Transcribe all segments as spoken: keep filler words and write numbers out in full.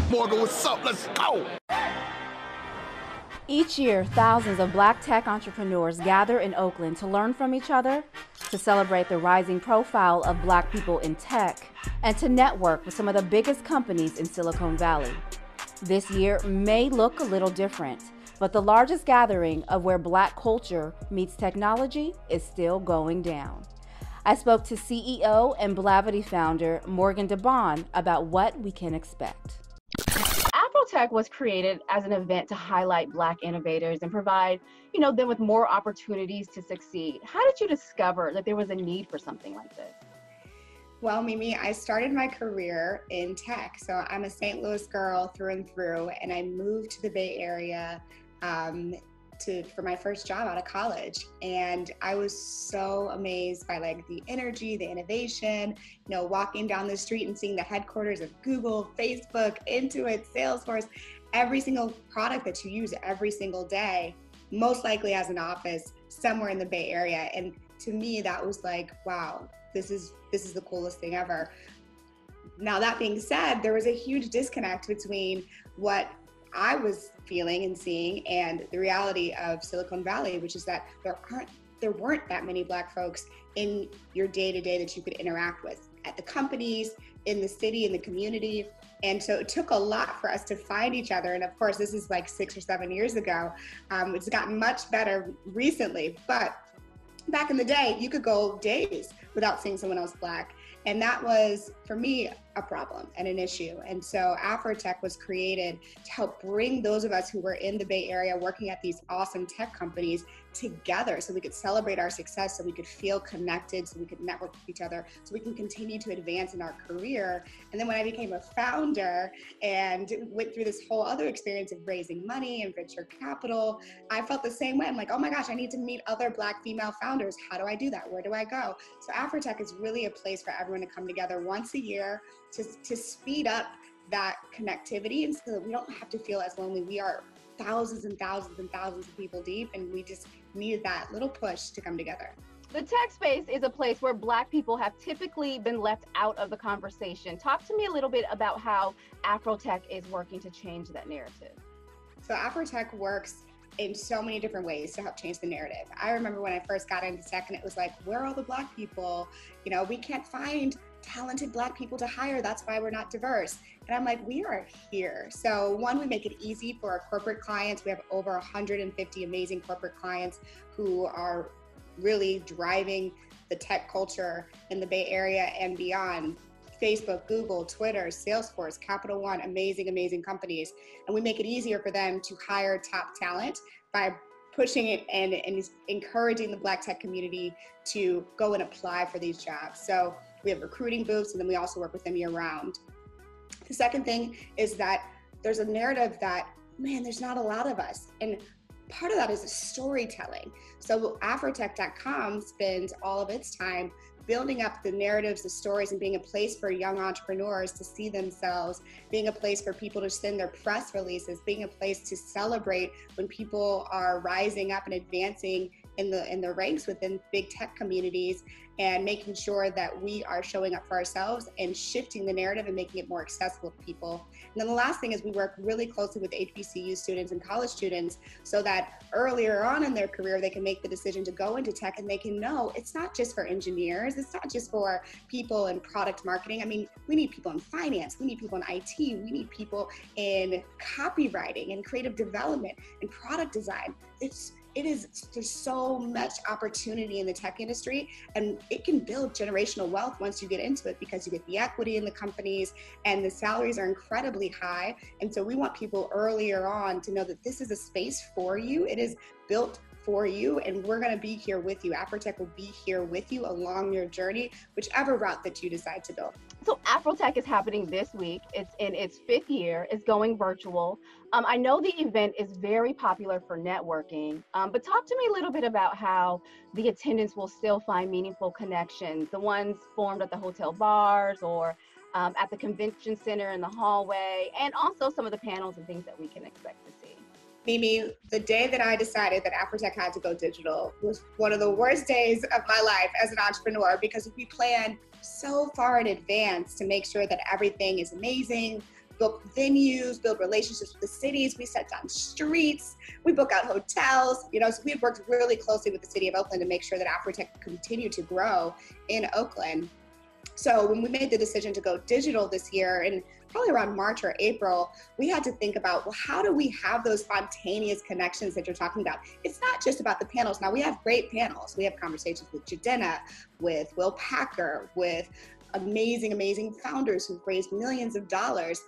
Morgan, what's up? Let's go. Each year, thousands of Black tech entrepreneurs gather in Oakland to learn from each other, to celebrate the rising profile of Black people in tech, and to network with some of the biggest companies in Silicon Valley. This year may look a little different, but the largest gathering of where Black culture meets technology is still going down. I spoke to C E O and Blavity founder Morgan DeBaun about what we can expect. Afrotech was created as an event to highlight Black innovators and provide, you know, them with more opportunities to succeed. How did you discover that there was a need for something like this? Well, Mimi, I started my career in tech. So I'm a Saint Louis girl through and through, and I moved to the Bay Area um, to for my first job out of college. And I was so amazed by like the energy, the innovation, you know, walking down the street and seeing the headquarters of Google, Facebook, Intuit, Salesforce, every single product that you use every single day, most likely as an office somewhere in the Bay Area. And to me, that was like, wow, this is this is the coolest thing ever. Now, that being said, there was a huge disconnect between what I was feeling and seeing and the reality of Silicon Valley, which is that there aren't, there weren't that many Black folks in your day-to-day that you could interact with at the companies, in the city, in the community. And so it took a lot for us to find each other. And of course, this is like six or seven years ago. Um, it's gotten much better recently, but back in the day, you could go days without seeing someone else Black. And that was, for me, a problem and an issue. And so Afrotech was created to help bring those of us who were in the Bay Area working at these awesome tech companies together so we could celebrate our success, so we could feel connected, so we could network with each other, so we can continue to advance in our career. And then when I became a founder and went through this whole other experience of raising money and venture capital, I felt the same way. I'm like, oh my gosh, I need to meet other Black female founders. How do I do that? Where do I go? So Afrotech is really a place for everyone to come together once a year to, to speed up that connectivity, and so that we don't have to feel as lonely. We are thousands and thousands and thousands of people deep, and we just needed that little push to come together. The tech space is a place where Black people have typically been left out of the conversation. Talk to me a little bit about how Afrotech is working to change that narrative. So Afrotech works in so many different ways to help change the narrative. I remember when I first got into tech and it was like, where are all the Black people? You know, we can't find talented Black people to hire. That's why we're not diverse. And I'm like, we are here. So one, we make it easy for our corporate clients. We have over one hundred fifty amazing corporate clients who are really driving the tech culture in the Bay Area and beyond. Facebook, Google, Twitter, Salesforce, Capital One, amazing, amazing companies. And we make it easier for them to hire top talent by pushing it and, and encouraging the Black tech community to go and apply for these jobs. So we have recruiting booths, and then we also work with them year round. The second thing is that there's a narrative that, man, there's not a lot of us. And part of that is storytelling. So Afrotech dot com spends all of its time building up the narratives, the stories, and being a place for young entrepreneurs to see themselves, being a place for people to send their press releases, being a place to celebrate when people are rising up and advancing in the in the ranks within big tech communities, and making sure that we are showing up for ourselves and shifting the narrative and making it more accessible to people. And then the last thing is we work really closely with H B C U students and college students so that earlier on in their career, they can make the decision to go into tech, and they can know it's not just for engineers, it's not just for people in product marketing. I mean, we need people in finance, we need people in I T, we need people in copywriting and creative development and product design. It's It is, there's so much opportunity in the tech industry, and it can build generational wealth once you get into it, because you get the equity in the companies and the salaries are incredibly high. And so we want people earlier on to know that this is a space for you. It is built for you, and we're going to be here with you. Afrotech will be here with you along your journey, whichever route that you decide to go. So Afrotech is happening this week. It's in its fifth year. It's going virtual. Um, I know the event is very popular for networking, um, but talk to me a little bit about how the attendance will still find meaningful connections, the ones formed at the hotel bars or um, at the convention center in the hallway, and also some of the panels and things that we can expect to see. Mimi, the day that I decided that Afrotech had to go digital was one of the worst days of my life as an entrepreneur, because we planned so far in advance to make sure that everything is amazing. book venues, build relationships with the cities. We set down streets, we book out hotels, you know, so we've worked really closely with the city of Oakland to make sure that Afrotech could continue to grow in Oakland. So when we made the decision to go digital this year, and probably around March or April, we had to think about, well, how do we have those spontaneous connections that you're talking about? It's not just about the panels. Now, we have great panels. We have conversations with Jidenna, with Will Packer, with amazing, amazing founders who've raised millions of dollars.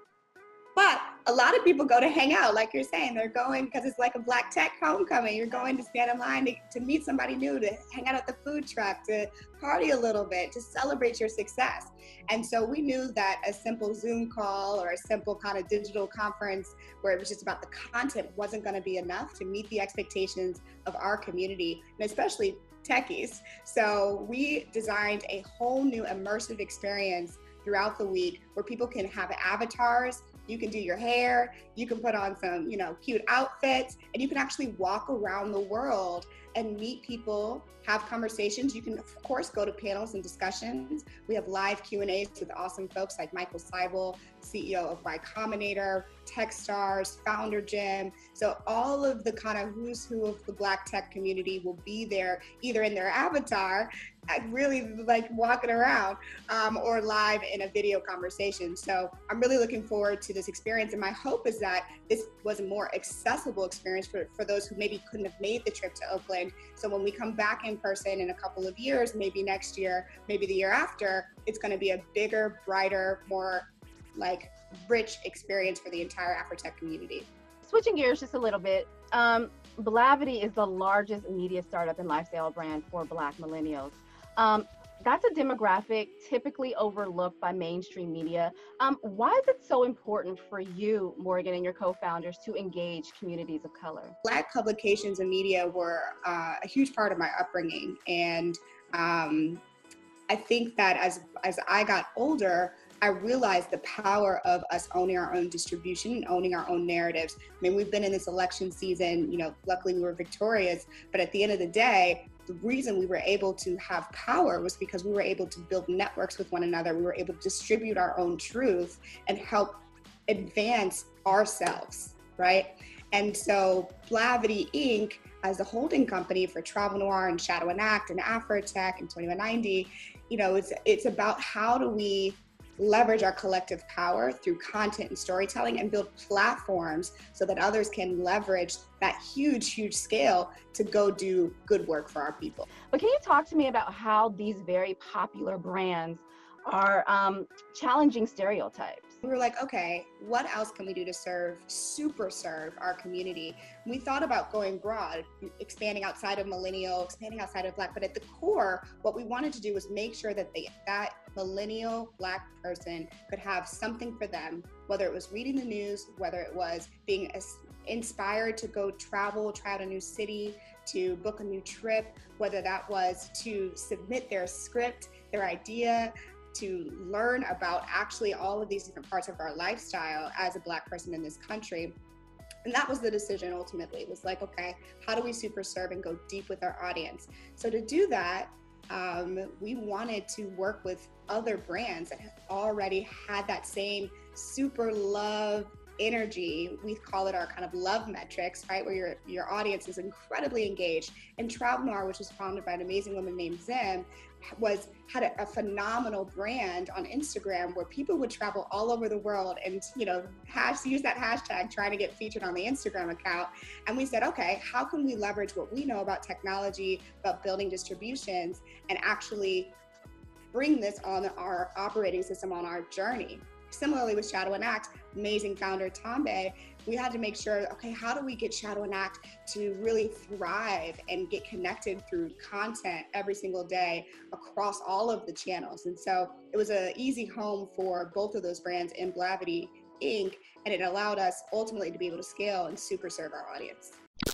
But a lot of people go to hang out, like you're saying. They're going because it's like a Black Tech homecoming. You're going to stand in line to, to meet somebody new, to hang out at the food truck, to party a little bit, to celebrate your success. And so we knew that a simple Zoom call or a simple kind of digital conference where it was just about the content wasn't going to be enough to meet the expectations of our community, and especially techies. So we designed a whole new immersive experience throughout the week where people can have avatars. You can do your hair, you can put on some, you know, cute outfits, and you can actually walk around the world and meet people, have conversations. You can, of course, go to panels and discussions. We have live Q and A's with awesome folks like Michael Seibel, C E O of Y Combinator, Techstars, Founder Jim. So all of the kind of who's who of the Black tech community will be there, either in their avatar, really like walking around, um, or live in a video conversation. So I'm really looking forward to this experience. And my hope is that this was a more accessible experience for, for those who maybe couldn't have made the trip to Oakland. So when we come back in person in a couple of years, maybe next year, maybe the year after, it's going to be a bigger, brighter, more like rich experience for the entire Afrotech community. Switching gears just a little bit, um, Blavity is the largest media startup and lifestyle brand for Black millennials. Um, that's a demographic typically overlooked by mainstream media. Um, why is it so important for you, Morgan, and your co-founders to engage communities of color? Black publications and media were uh, a huge part of my upbringing. And um, I think that as, as I got older, I realized the power of us owning our own distribution and owning our own narratives. I mean, we've been in this election season, you know, luckily we were victorious, but at the end of the day, the reason we were able to have power was because we were able to build networks with one another. We were able to distribute our own truth and help advance ourselves, right? And so Blavity Incorporated, as a holding company for Travel Noir and Shadow and Act and Afrotech and twenty-one ninety, you know, it's, it's about how do we leverage our collective power through content and storytelling and build platforms so that others can leverage that huge, huge scale to go do good work for our people. But can you talk to me about how these very popular brands are um, challenging stereotypes? We were like, okay, what else can we do to serve, super serve our community? And we thought about going broad, expanding outside of millennial, expanding outside of Black, but at the core, what we wanted to do was make sure that they, that millennial Black person could have something for them, whether it was reading the news, whether it was being inspired to go travel, try out a new city, to book a new trip, whether that was to submit their script, their idea, to learn about actually all of these different parts of our lifestyle as a Black person in this country. And that was the decision ultimately. It was like, okay, how do we super serve and go deep with our audience? So to do that, um, we wanted to work with other brands that already had that same super love energy. We call it our kind of love metrics, right? Where your, your audience is incredibly engaged. And Travel Noir, which was founded by an amazing woman named Zim, was had a, a phenomenal brand on Instagram where people would travel all over the world and, you know, hash, use that hashtag trying to get featured on the Instagram account. And we said, okay, how can we leverage what we know about technology, about building distributions, and actually bring this on our operating system on our journey? Similarly with Shadow and Act, amazing founder Tombe, we had to make sure, okay, how do we get Shadow and Act to really thrive and get connected through content every single day across all of the channels? And so it was an easy home for both of those brands in Blavity Incorporated, and it allowed us ultimately to be able to scale and super serve our audience.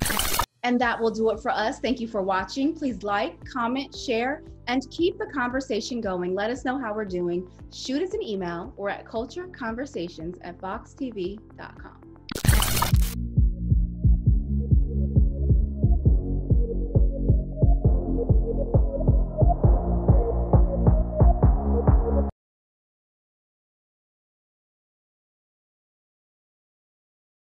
And that will do it for us. Thank you for watching. Please like, comment, share, and keep the conversation going. Let us know how we're doing. Shoot us an email or at culture conversations at vox t v dot com.